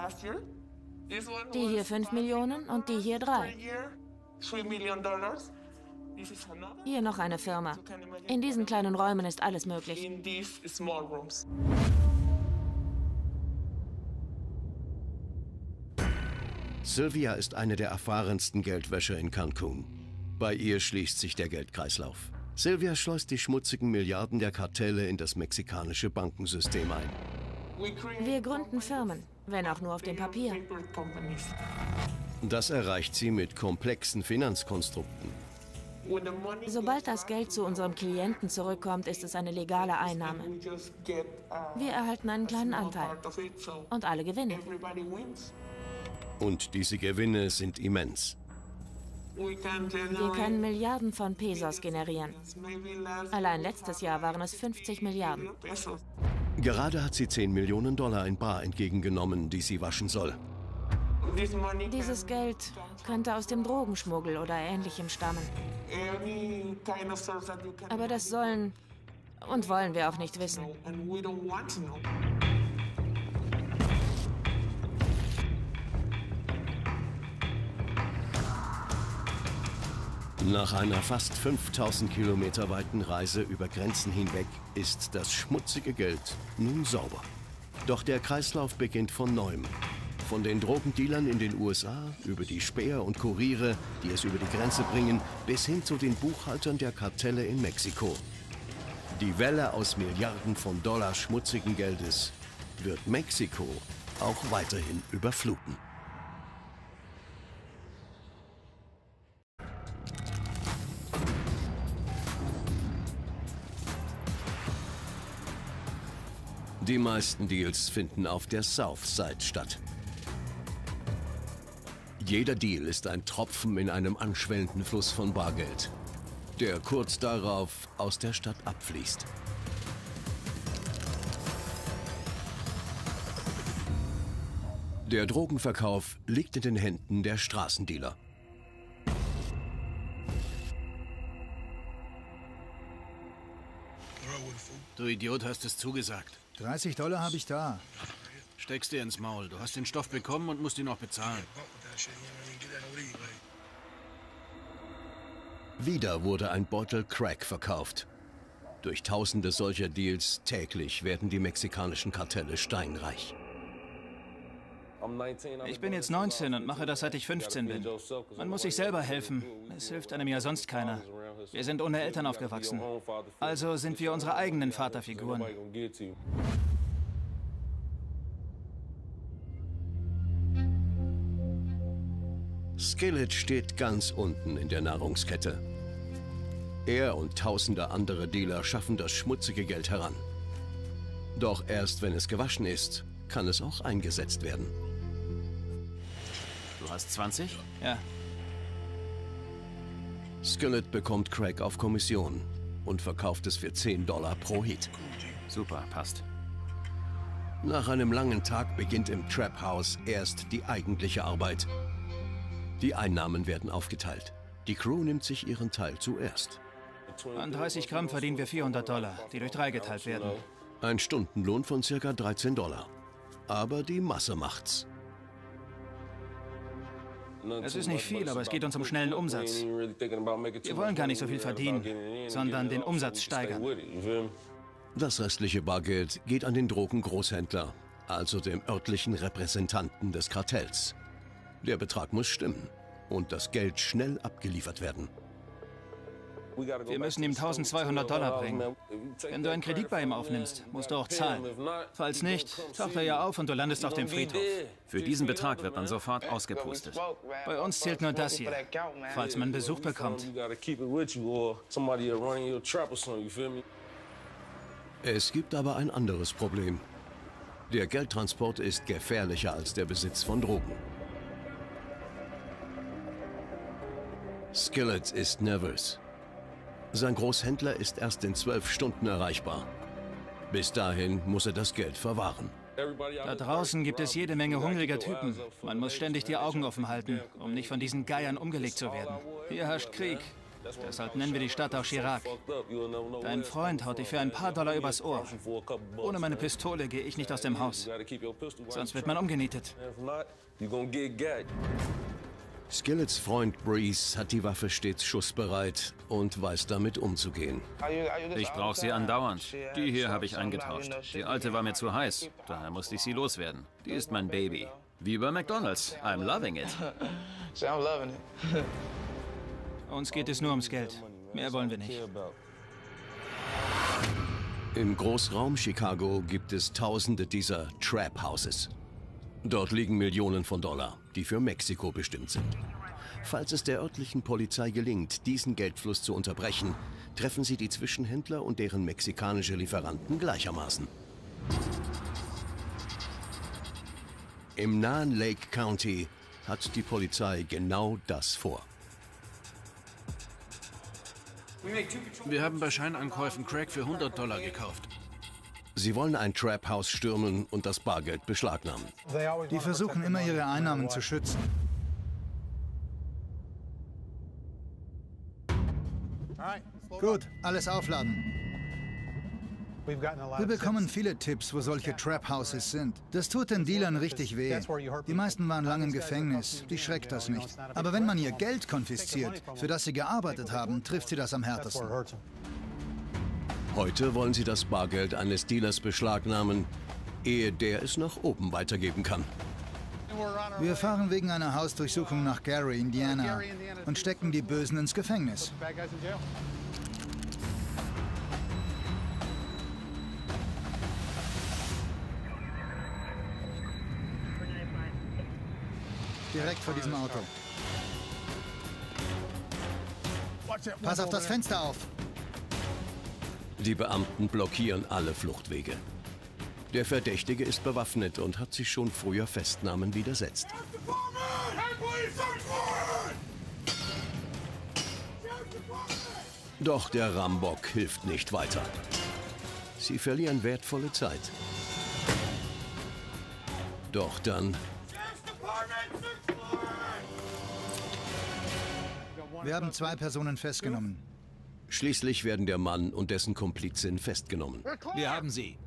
Die hier 5 Millionen und die hier 3. Hier noch eine Firma. In diesen kleinen Räumen ist alles möglich.
Sylvia ist eine der erfahrensten Geldwäscher in Cancun. Bei ihr schließt sich der Geldkreislauf. Sylvia schleust die schmutzigen Milliarden der Kartelle in das mexikanische Bankensystem ein.
Wir gründen Firmen, wenn auch nur auf dem Papier.
Das erreicht sie mit komplexen Finanzkonstrukten.
Sobald das Geld zu unserem Klienten zurückkommt, ist es eine legale Einnahme. Wir erhalten einen kleinen Anteil und alle gewinnen.
Und diese Gewinne sind immens.
Wir können Milliarden von Pesos generieren. Allein letztes Jahr waren es 50 Milliarden.
Gerade hat sie 10 Millionen Dollar in bar entgegengenommen, die sie waschen soll.
Dieses Geld könnte aus dem Drogenschmuggel oder Ähnlichem stammen. Aber das sollen und wollen wir auch nicht wissen.
Nach einer fast 5000 Kilometer weiten Reise über Grenzen hinweg ist das schmutzige Geld nun sauber. Doch der Kreislauf beginnt von neuem. Von den Drogendealern in den USA, über die Späher und Kuriere, die es über die Grenze bringen, bis hin zu den Buchhaltern der Kartelle in Mexiko. Die Welle aus Milliarden von Dollar schmutzigen Geldes wird Mexiko auch weiterhin überfluten. Die meisten Deals finden auf der South Side statt. Jeder Deal ist ein Tropfen in einem anschwellenden Fluss von Bargeld, der kurz darauf aus der Stadt abfließt. Der Drogenverkauf liegt in den Händen der Straßendealer.
Du Idiot, hast es zugesagt.
$30 habe ich da.
Steckst dir ins Maul. Du hast den Stoff bekommen und musst ihn noch bezahlen.
Wieder wurde ein Beutel Crack verkauft. Durch tausende solcher Deals täglich werden die mexikanischen Kartelle steinreich.
Ich bin jetzt 19 und mache das, seit ich 15 bin. Man muss sich selber helfen. Es hilft einem ja sonst keiner. Wir sind ohne Eltern aufgewachsen. Also sind wir unsere eigenen Vaterfiguren.
Skillet steht ganz unten in der Nahrungskette. Er und tausende andere Dealer schaffen das schmutzige Geld heran. Doch erst wenn es gewaschen ist, kann es auch eingesetzt werden.
Du hast 20?
Ja.
Skillet bekommt Crack auf Kommission und verkauft es für $10 pro Hit.
Super, passt.
Nach einem langen Tag beginnt im Trap House erst die eigentliche Arbeit. Die Einnahmen werden aufgeteilt. Die Crew nimmt sich ihren Teil zuerst.
An 30 Gramm verdienen wir $400, die durch 3 geteilt werden.
Ein Stundenlohn von ca. $13. Aber die Masse macht's.
Es ist nicht viel, aber es geht uns um schnellen Umsatz. Wir wollen gar nicht so viel verdienen, sondern den Umsatz steigern.
Das restliche Bargeld geht an den Drogengroßhändler, also dem örtlichen Repräsentanten des Kartells. Der Betrag muss stimmen und das Geld schnell abgeliefert werden.
Wir müssen ihm $1200 bringen. Wenn du einen Kredit bei ihm aufnimmst, musst du auch zahlen. Falls nicht, taucht er ja auf und du landest auf dem Friedhof.
Für diesen Betrag wird man sofort ausgepustet.
Bei uns zählt nur das hier, falls man Besuch bekommt.
Es gibt aber ein anderes Problem. Der Geldtransport ist gefährlicher als der Besitz von Drogen. Skillet ist nervös. Sein Großhändler ist erst in 12 Stunden erreichbar. Bis dahin muss er das Geld verwahren.
Da draußen gibt es jede Menge hungriger Typen. Man muss ständig die Augen offen halten, um nicht von diesen Geiern umgelegt zu werden. Hier herrscht Krieg. Deshalb nennen wir die Stadt auch Chirac. Dein Freund haut dich für ein paar Dollar übers Ohr. Ohne meine Pistole gehe ich nicht aus dem Haus. Sonst wird man umgenietet.
Skillets Freund Breeze hat die Waffe stets schussbereit und weiß damit umzugehen.
Ich brauche sie andauernd. Die hier habe ich eingetauscht. Die alte war mir zu heiß, daher musste ich sie loswerden. Die ist mein Baby. Wie bei McDonald's. I'm loving it.
Uns geht es nur ums Geld. Mehr wollen wir nicht.
Im Großraum Chicago gibt es tausende dieser Trap Houses. Dort liegen Millionen von Dollar, die für Mexiko bestimmt sind. Falls es der örtlichen Polizei gelingt, diesen Geldfluss zu unterbrechen, treffen sie die Zwischenhändler und deren mexikanische Lieferanten gleichermaßen. Im nahen Lake County hat die Polizei genau das vor.
Wir haben bei Scheinankäufen Crack für $100 gekauft.
Sie wollen ein Trap-Haus stürmen und das Bargeld beschlagnahmen.
Die versuchen immer, ihre Einnahmen zu schützen. Gut, alles aufladen. Wir bekommen viele Tipps, wo solche Trap-Houses sind. Das tut den Dealern richtig weh. Die meisten waren lang im Gefängnis. Die schreckt das nicht. Aber wenn man ihr Geld konfisziert, für das sie gearbeitet haben, trifft sie das am härtesten.
Heute wollen sie das Bargeld eines Dealers beschlagnahmen, ehe der es nach oben weitergeben kann.
Wir fahren wegen einer Hausdurchsuchung nach Gary, Indiana und stecken die Bösen ins Gefängnis. Direkt vor diesem Auto. Pass auf das Fenster auf!
Die Beamten blockieren alle Fluchtwege. Der Verdächtige ist bewaffnet und hat sich schon früher Festnahmen widersetzt. Doch der Rambock hilft nicht weiter. Sie verlieren wertvolle Zeit. Doch dann...
Wir haben 2 Personen festgenommen.
Schließlich werden der Mann und dessen Komplizin festgenommen.
Wir haben sie.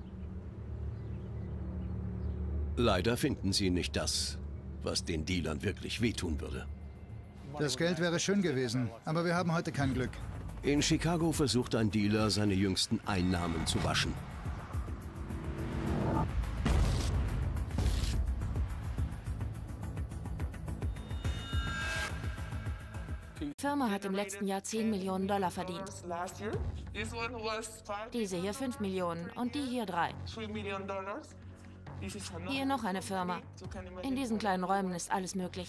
Leider finden sie nicht das, was den Dealern wirklich wehtun würde.
Das Geld wäre schön gewesen, aber wir haben heute kein Glück.
In Chicago versucht ein Dealer, seine jüngsten Einnahmen zu waschen.
Die Firma hat im letzten Jahr $10 Millionen verdient. Diese hier 5 Millionen und die hier 3. Hier noch eine Firma. In diesen kleinen Räumen ist alles möglich.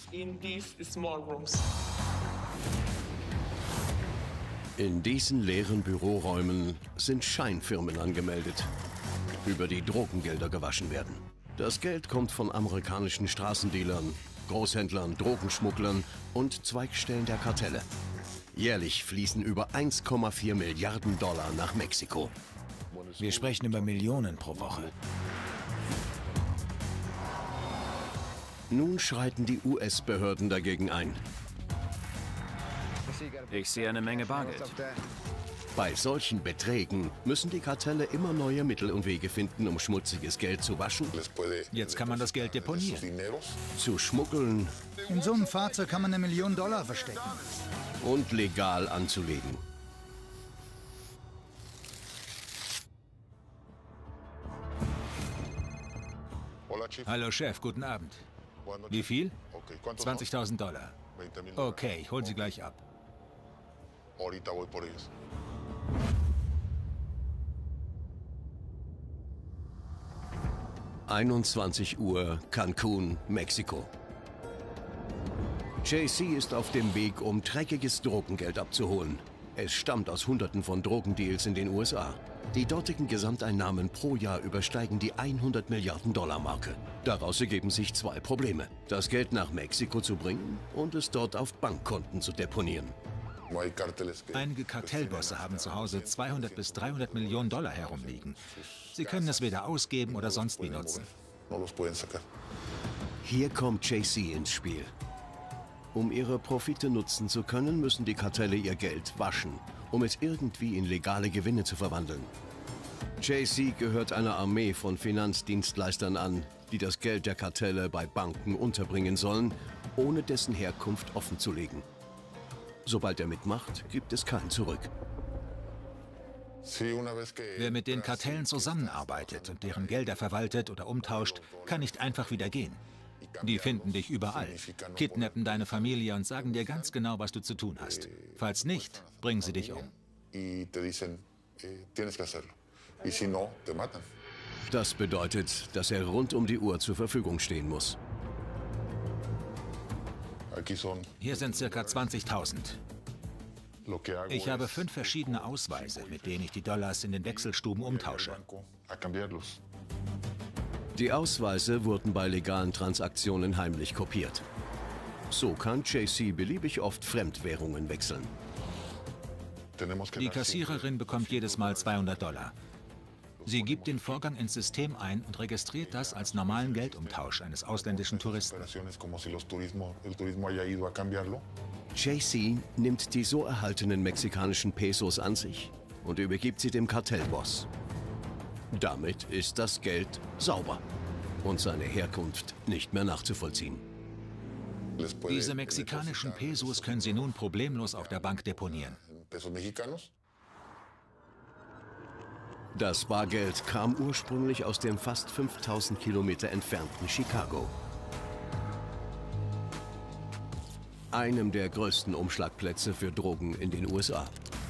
In diesen leeren Büroräumen sind Scheinfirmen angemeldet, über die Drogengelder gewaschen werden. Das Geld kommt von amerikanischen Straßendealern, Großhändlern, Drogenschmugglern und Zweigstellen der Kartelle. Jährlich fließen über 1,4 Milliarden Dollar nach Mexiko.
Wir sprechen über Millionen pro Woche.
Nun schreiten die US-Behörden dagegen ein.
Ich sehe eine Menge Bargeld.
Bei solchen Beträgen müssen die Kartelle immer neue Mittel und Wege finden, um schmutziges Geld zu waschen.
Jetzt kann man das Geld deponieren.
Zu schmuggeln.
In so einem Fahrzeug kann man $1 Million verstecken.
Und legal anzulegen.
Hallo Chef, guten Abend. Wie viel? 20.000 Dollar. Okay, ich hol sie gleich ab.
21 Uhr, Cancun, Mexiko. JC ist auf dem Weg, um dreckiges Drogengeld abzuholen. Es stammt aus Hunderten von Drogendeals in den USA. Die dortigen Gesamteinnahmen pro Jahr übersteigen die 100 Milliarden Dollar Marke. Daraus ergeben sich zwei Probleme: Das Geld nach Mexiko zu bringen und es dort auf Bankkonten zu deponieren.
Einige Kartellbosse haben zu Hause 200 bis 300 Millionen Dollar herumliegen. Sie können es weder ausgeben oder sonst wie nutzen.
Hier kommt JC ins Spiel. Um ihre Profite nutzen zu können, müssen die Kartelle ihr Geld waschen, um es irgendwie in legale Gewinne zu verwandeln. JC gehört einer Armee von Finanzdienstleistern an, die das Geld der Kartelle bei Banken unterbringen sollen, ohne dessen Herkunft offenzulegen. Sobald er mitmacht, gibt es kein Zurück.
Wer mit den Kartellen zusammenarbeitet und deren Gelder verwaltet oder umtauscht, kann nicht einfach wieder gehen. Die finden dich überall, kidnappen deine Familie und sagen dir ganz genau, was du zu tun hast. Falls nicht, bringen sie dich um.
Das bedeutet, dass er rund um die Uhr zur Verfügung stehen muss.
Hier sind ca. 20.000. Ich habe 5 verschiedene Ausweise, mit denen ich die Dollars in den Wechselstuben umtausche.
Die Ausweise wurden bei legalen Transaktionen heimlich kopiert. So kann JC beliebig oft Fremdwährungen wechseln.
Die Kassiererin bekommt jedes Mal 200 Dollar. Sie gibt den Vorgang ins System ein und registriert das als normalen Geldumtausch eines ausländischen Touristen.
JC nimmt die so erhaltenen mexikanischen Pesos an sich und übergibt sie dem Kartellboss. Damit ist das Geld sauber und seine Herkunft nicht mehr nachzuvollziehen.
Diese mexikanischen Pesos können Sie nun problemlos auf der Bank deponieren.
Das Bargeld kam ursprünglich aus dem fast 5000 Kilometer entfernten Chicago. Einem der größten Umschlagplätze für Drogen in den USA.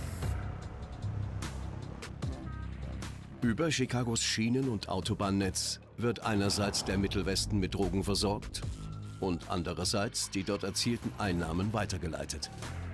Über Chicagos Schienen- und Autobahnnetz wird einerseits der Mittelwesten mit Drogen versorgt und andererseits die dort erzielten Einnahmen weitergeleitet.